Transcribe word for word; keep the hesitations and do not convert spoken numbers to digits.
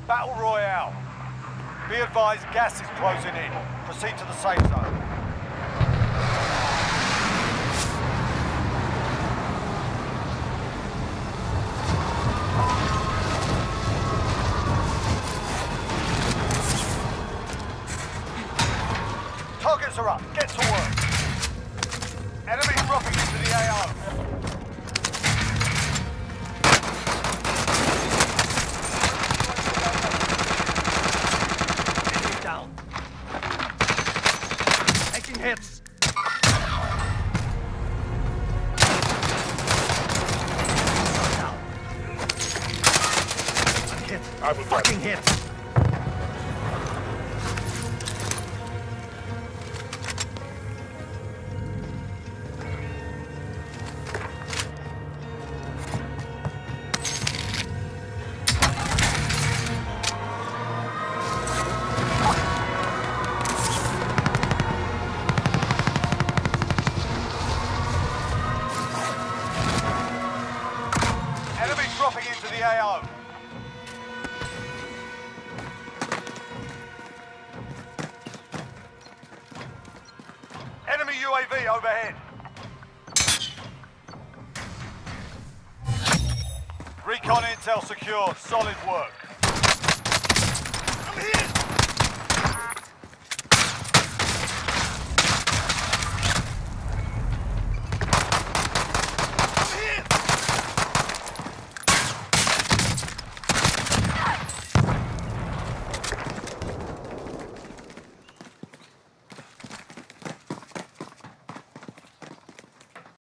Battle Royale. Be advised, gas is closing in. Proceed to the safe zone. Targets are up. Get to work. Enemy dropping into the A O. Enemy down. Taking hits. Down. Hit. I will Fucking hit. Dropping into the A O. Enemy U A V overhead. Recon intel secured. Solid work. I'm here.